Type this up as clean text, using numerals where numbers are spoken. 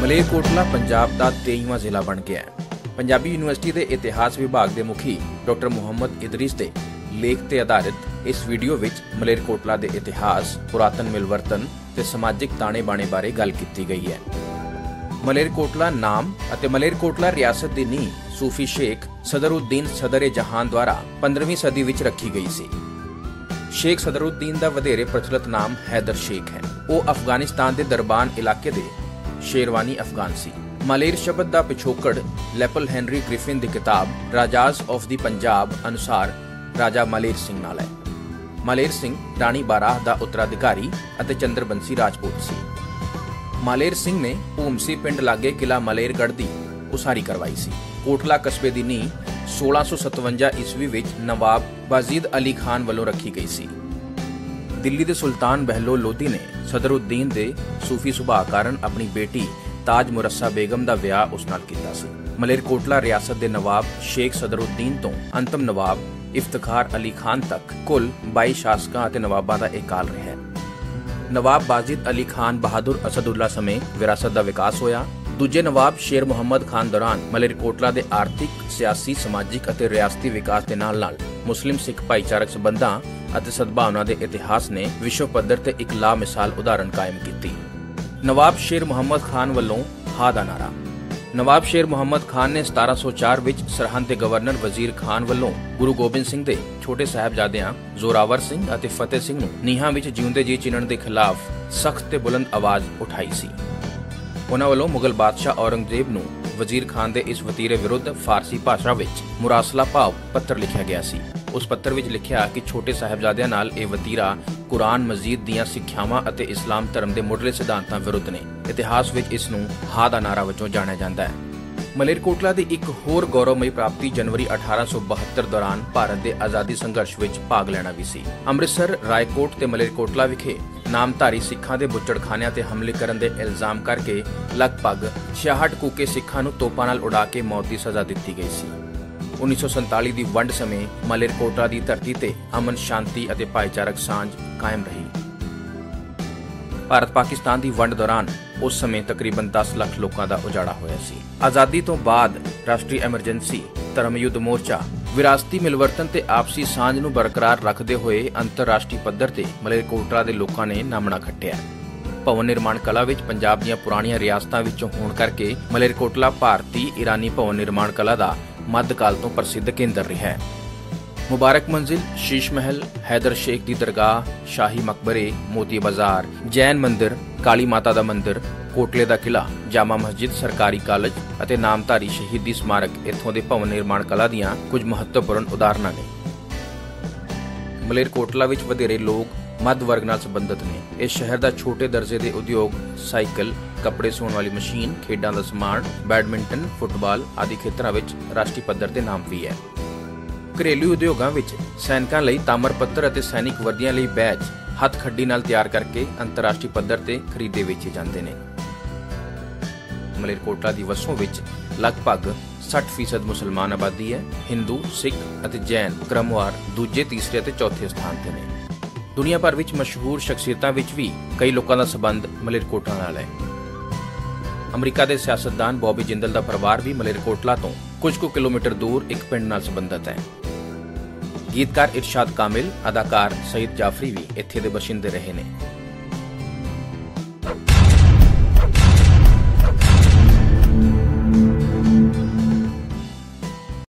ਮਲੇਰਕੋਟਲਾ ਪੰਜਾਬ ਦਾ 23ਵਾਂ ਜ਼ਿਲ੍ਹਾ ਬਣ ਗਿਆ ਹੈ। ਪੰਜਾਬੀ ਯੂਨੀਵਰਸਿਟੀ ਦੇ ਇਤਿਹਾਸ ਵਿਭਾਗ ਦੇ ਮੁਖੀ ਡਾਕਟਰ ਮੁਹੰਮਦ ਇਦਰੀਸ ਦੇ ਲੇਖ ਤੇ ਆਧਾਰਿਤ ਇਸ ਵੀਡੀਓ ਵਿੱਚ ਮਲੇਰਕੋਟਲਾ ਦੇ ਇਤਿਹਾਸ, ਪੁਰਾਤਨ ਮਿਲਵਰਤਨ ਤੇ ਸਮਾਜਿਕ ਤਾਣੇ-ਬਾਣੇ ਬਾਰੇ ਗੱਲ ਕੀਤੀ ਗਈ ਹੈ। ਮਲੇਰਕੋਟਲਾ ਨਾਮ ਅਤੇ ਮਲੇਰਕੋਟਲਾ ਰਿਆਸਤ ਦੀ ਨੀਂਹ ਸੂਫੀ ਸ਼ੇਖ ਸਦਰਉੱਦੀਨ ਸਦਰ-ਏ-ਜਹਾਨ ਦੁਆਰਾ 15ਵੀਂ ਸਦੀ ਵਿੱਚ ਰੱਖੀ ਗਈ ਸੀ। ਸ਼ੇਖ ਸਦਰਉੱਦੀਨ ਦਾ ਵਧੇਰੇ ਪ੍ਰਚਲਿਤ ਨਾਮ ਹੈਦਰ ਸ਼ੇਖ ਹੈ। ਉਹ ਅਫਗਾਨਿਸਤਾਨ ਦੇ ਦਰਬਾਨ ਇਲਾਕੇ ਦੇ ਸ਼ੇਰਵਾਨੀ ਅਫਗਾਨ ਸੀ। ਮਲੇਰ ਸ਼ਬਦ ਦਾ ਪਿਛੋਕੜ ਲੈਪਲ ਹੈਨਰੀ ਗ੍ਰਿਫਿਨ ਦੀ ਕਿਤਾਬ ਰਾਜਾਜ਼ ਆਫ ਦੀ ਪੰਜਾਬ ਅਨੁਸਾਰ ਰਾਜਾ ਮਲੇਰ ਸਿੰਘ ਨਾਲ ਹੈ। ਮਲੇਰ ਸਿੰਘ ਰਾਣੀ ਬਾਰਾਹ ਦਾ ਉੱਤਰਾਧਿਕਾਰੀ ਅਤੇ ਚੰਦਰਬੰਸੀ ਰਾਜਪੂਤ ਸੀ। ਮਲੇਰ ਸਿੰਘ ਨੇ ਭੂਮਸੀ ਪਿੰਡ ਲਾਗੇ ਕਿਲਾ ਮਲੇਰਗੜ੍ਹ ਦੀ ਉਸਾਰੀ ਕਰਵਾਈ ਸੀ। ਕੋਟਲਾ ਕਸਬੇ ਦੀ ਨੀਂਹ 1657 ਈਸਵੀ ਵਿੱਚ ਨਵਾਬ ਬਾਜ਼ੀਦ ਅਲੀ ਖਾਨ ਵੱਲੋਂ ਰੱਖੀ ਗਈ ਸੀ। ਦਿੱਲੀ ਦੇ ਸੁਲਤਾਨ ਬਹਿਲੋਲ ਲੋਧੀ ਨੇ ਸਦਰਉੱਦੀਨ ਦੇ ਸੂਫੀ ਸੁਭਾਅ ਕਾਰਨ ਆਪਣੀ ਬੇਟੀ ਤਾਜ ਮੁਰੱਸਾ ਬੇਗਮ ਦਾ ਵਿਆਹ ਉਸ ਨਾਲ ਕੀਤਾ ਸੀ। ਮਲੇਰਕੋਟਲਾ ਰਿਆਸਤ ਦੇ ਨਵਾਬ ਸ਼ੇਖ ਸਦਰਉੱਦੀਨ ਤੋਂ ਅੰਤਮ ਨਵਾਬ ਇਫਤਖਾਰ ਅਲੀ ਖਾਨ ਤੱਕ ਕੁੱਲ 22 ਸ਼ਾਸਕਾਂ ਅਤੇ ਨਵਾਬਾਂ ਦਾ ਇਹ ਕਾਲ ਰਿਹਾ ਹੈ। ਨਵਾਬ ਬਾਜ਼ੀਦ ਅਲੀ ਖਾਨ ਬਹਾਦੁਰ ਅਸਦੁੱਲਾ ਸਮੇਂ ਵਿਰਾਸਤ ਦਾ ਵਿਕਾਸ ਹੋਇਆ। ਦੂਜੇ ਨਵਾਬ ਸ਼ੇਰ ਮੁਹੰਮਦ ਖਾਨ ਦੌਰਾਨ ਮਲੇਰਕੋਟਲਾ ਦੇ ਆਰਥਿਕ, ਸਿਆਸੀ, ਸਮਾਜਿਕ ਅਤੇ ਰਿਆਸਤੀ ਵਿਕਾਸ ਦੇ ਨਾਲ-ਨਾਲ ਮੁਸਲਿਮ ਸਿੱਖ ਭਾਈਚਾਰਕ ਸੰਬੰਧਾਂ ਅਤੇ ਸਦਭਾਵਨਾ ਦੇ ਇਤਿਹਾਸ ਨੇ ਵਿਸ਼ਵ ਪੱਧਰ ਤੇ ਇੱਕ ਲਾਮਿਸਾਲ ਉਦਾਹਰਣ ਕਾਇਮ ਕੀਤੀ। ਨਵਾਬ ਸ਼ੇਰ ਮੁਹੰਮਦ ਖਾਨ ਵੱਲੋਂ ਹਾ ਦਾ ਨਾਰਾ। ਨਵਾਬ ਸ਼ੇਰ ਮੁਹੰਮਦ ਖਾਨ ਨੇ 1704 ਵਿੱਚ ਸਰਹੰਦ ਦੇ ਗਵਰਨਰ ਵਜ਼ੀਰ ਖਾਨ ਵੱਲੋਂ ਗੁਰੂ ਗੋਬਿੰਦ ਸਿੰਘ ਦੇ ਛੋਟੇ ਸਾਹਿਬਜ਼ਾਦਿਆਂ ਜ਼ੋਰਾਵਰ ਸਿੰਘ ਅਤੇ ਫਤਿਹ ਸਿੰਘ ਨੂੰ ਨੀਹਾਂ ਵਿੱਚ ਜਿਉਂਦੇ ਜੀ ਚਿਣਨ ਦੇ ਖਿਲਾਫ ਸਖਤ ਤੇ ਬੁਲੰਦ ਆਵਾਜ਼ ਉਠਾਈ ਸੀ। ਉਹਨਾਂ ਵੱਲੋਂ ਮੁਗਲ ਬਾਦਸ਼ਾਹ ਔਰੰਗਜ਼ੇਬ ਨੂੰ ਵਜ਼ੀਰ ਖਾਨ ਦੇ ਇਸ ਵਤੀਰੇ ਵਿਰੁੱਧ ਫਾਰਸੀ ਭਾਸ਼ਾ ਵਿੱਚ ਮੁਰਾਸਲਾ ਭਾਵ ਪੱਤਰ ਲਿਖਿਆ ਗਿਆ ਸੀ। ਉਸ ਪੱਤਰ ਵਿੱਚ ਲਿਖਿਆ ਕਿ ਛੋਟੇ ਸਾਹਿਬਜ਼ਾਦਿਆਂ ਨਾਲ ਇਹ ਵਤੀਰਾ ਕੁਰਾਨ ਮਜੀਦ ਦੀਆਂ ਸਿੱਖਿਆਵਾਂ ਅਤੇ ਇਸਲਾਮ ਧਰਮ ਦੇ ਮੁੱਢਲੇ ਸਿਧਾਂਤਾਂ ਵਿਰੁੱਧ ਨੇ। ਇਤਿਹਾਸ ਵਿੱਚ ਇਸ ਨੂੰ ਹਾ ਦਾ ਨਾਰਾ ਵਜੋਂ ਜਾਣਿਆ ਜਾਂਦਾ ਹੈ। ਮਲੇਰਕੋਟਲਾ ਦੀ ਇੱਕ ਹੋਰ ਗੌਰਵਮਈ ਪ੍ਰਾਪਤੀ ਜਨਵਰੀ 1872 ਦੌਰਾਨ ਭਾਰਤ ਦੇ ਆਜ਼ਾਦੀ ਸੰਘਰਸ਼ ਵਿੱਚ ਭਾਗ ਲੈਣਾ ਵੀ ਸੀ। ਅੰਮ੍ਰਿਤਸਰ, ਰਾਏਕੋਟ ਤੇ ਮਲੇਰਕੋਟਲਾ ਵਿਖੇ ਨਾਮਧਾਰੀ ਸਿੱਖਾਂ ਦੇ ਬੁੱਚੜਖਾਨਿਆਂ ਤੇ ਹਮਲੇ ਕਰਨ ਦੇ ਇਲਜ਼ਾਮ ਕਰਕੇ ਲਗਭਗ 66 ਕੂਕੇ ਸਿੱਖਾਂ ਨੂੰ ਤੋਪਾਂ ਨਾਲ ਉਡਾ ਕੇ ਮੌਤ ਦੀ ਸਜ਼ਾ ਦਿੱਤੀ ਗਈ ਸੀ। 1947 ਦੀ ਵੰਡ ਸਮੇਂ ਮਲੇਰਕੋਟਲਾ ਦੀ ਧਰਤੀ ਤੇ ਅਮਨ, ਸ਼ਾਂਤੀ ਅਤੇ ਭਾਈਚਾਰਕ ਸਾਂਝ ਕਾਇਮ ਰਹੀ। ਭਾਰਤ ਪਾਕਿਸਤਾਨ ਦੀ ਵੰਡ ਦੌਰਾਨ ਉਸ ਸਮੇਂ ਤਕਰੀਬਨ 10 ਲੱਖ ਲੋਕਾਂ ਦਾ ਉਜਾੜਾ ਹੋਇਆ ਸੀ। ਆਜ਼ਾਦੀ ਤੋਂ ਬਾਅਦ ਰਾਸ਼ਟਰੀ ਐਮਰਜੈਂਸੀ, ਧਰਮ ਯੁੱਧ ਮੋਰਚਾ, ਵਿਰਾਸਤੀ ਮਿਲਵਰਤਨ ਤੇ ਆਪਸੀ ਸਾਂਝ ਨੂੰ ਬਰਕਰਾਰ ਰੱਖਦੇ ਹੋਏ ਅੰਤਰਰਾਸ਼ਟਰੀ ਪੱਧਰ ਤੇ ਮਲੇਰਕੋਟਲਾ ਦੇ ਲੋਕਾਂ ਨੇ ਨਾਮਣਾ ਖੱਟਿਆ। ਭਵਨ ਨਿਰਮਾਣ ਕਲਾ ਵਿੱਚ ਪੰਜਾਬ ਦੀਆਂ ਪੁਰਾਣੀਆਂ ਰਿਆਸਤਾਂ ਵਿੱਚੋਂ ਹੋਣ ਕਰਕੇ ਮਲੇਰਕੋਟਲਾ ਭਾਰਤੀ ਈਰਾਨੀ ਭਵਨ ਨਿਰਮਾਣ ਕਲਾ ਦਾ ਮੱਧਕਾਲ ਤੋਂ ਪ੍ਰਸਿੱਧ ਕੇਂਦਰ ਰਿਹਾ ਹੈ। ਮੁਬਾਰਕ ਮੰਜ਼ਿਲ, ਸ਼ੀਸ਼ ਮਹਿਲ, ਹੈਦਰ ਸ਼ੇਖ ਦੀ ਦਰਗਾਹ, ਸ਼ਾਹੀ ਮਕਬਰੇ, ਮੋਤੀ ਬਾਜ਼ਾਰ, ਜੈਨ ਮੰਦਿਰ, ਕਾਲੀ ਮਾਤਾ ਦਾ ਮੰਦਿਰ, ਕੋਟਲੇ ਦਾ ਕਿਲਾ, ਜਾਮਾ ਮਸਜਿਦ, ਸਰਕਾਰੀ ਕਾਲਜ ਅਤੇ ਨਾਮਧਾਰੀ ਸ਼ਹੀਦੀ ਸਮਾਰਕ ਇੱਥੋਂ ਦੇ ਭਵਨ ਨਿਰਮਾਣ ਕਲਾ ਦੀਆਂ ਕੁਝ ਮਹੱਤਵਪੂਰਨ ਉਦਾਹਰਨਾਂ ਨੇ। ਮਲੇਰਕੋਟਲਾ ਵਿੱਚ ਵਧੇਰੇ ਲੋਕ ਮੱਧ ਵਰਗ ਨਾਲ ਸੰਬੰਧਿਤ ਨੇ। ਇਸ ਸ਼ਹਿਰ ਦਾ ਛੋਟੇ ਦਰਜੇ ਦੇ ਉਦਯੋਗ ਸਾਈਕਲ, ਕੱਪੜੇ ਸਿਉਣ ਵਾਲੀ ਮਸ਼ੀਨ, ਖੇਡਾਂ ਦਾ ਸਮਾਨ, ਬੈਡਮਿੰਟਨ, ਫੁੱਟਬਾਲ ਆਦਿ ਖੇਤਰਾਂ ਵਿੱਚ ਰਾਸ਼ਟਰੀ ਪੱਧਰ ਤੇ ਨਾਮ ਵੀ ਹੈ। ਘਰੇਲੂ ਉਦਯੋਗਾਂ ਵਿੱਚ ਸੈਨਿਕਾਂ ਲਈ ਤਾਮਰ ਪੱਤਰ ਅਤੇ ਸੈਨਿਕ ਵਰਦੀਆਂ ਲਈ ਬੈਜ ਹੱਥ ਖੱਡੀ ਨਾਲ ਤਿਆਰ ਕਰਕੇ ਅੰਤਰਰਾਸ਼ਟਰੀ ਪੱਧਰ ਤੇ ਖਰੀਦੇ ਵੇਚੇ ਜਾਂਦੇ ਨੇ। ਮਲੇਰਕੋਟਲਾ ਦੀ ਵਸੋਂ ਵਿੱਚ ਲਗਭਗ 60% ਮੁਸਲਮਾਨ ਆਬਾਦੀ ਹੈ। ਹਿੰਦੂ, ਸਿੱਖ ਅਤੇ ਜੈਨ ਕ੍ਰਮਵਾਰ ਦੂਜੇ, ਤੀਸਰੇ ਅਤੇ ਚੌਥੇ ਸਥਾਨ ਤੇ ਨੇ। ਦੁਨੀਆ ਭਰ ਵਿੱਚ ਮਸ਼ਹੂਰ ਸ਼ਖਸੀਅਤਾਂ ਵਿੱਚ ਵੀ ਕਈ ਲੋਕਾਂ ਦਾ ਸਬੰਧ ਮਲੇਰਕੋਟਲਾ ਨਾਲ ਹੈ। ਅਮਰੀਕਾ ਦੇ ਸਿਆਸਤਦਾਨ ਬੌਬੀ ਜਿੰਦਲ ਦਾ ਪਰਿਵਾਰ ਵੀ ਮਲੇਰਕੋਟਲਾ ਤੋਂ ਕੁਝ ਕੁ ਕਿਲੋਮੀਟਰ ਦੂਰ ਇੱਕ ਪਿੰਡ ਨਾਲ ਸੰਬੰਧਿਤ ਹੈ। ਗੀਤਕਾਰ ਇਰਸ਼ਾਦ ਕਾਮਿਲ, ਅਦਾਕਾਰ ਸਈਦ ਜਾਫਰੀ ਵੀ ਇੱਥੇ ਦੇ ਬਸ਼ਿੰਦੇ ਰਹੇ ਨੇ।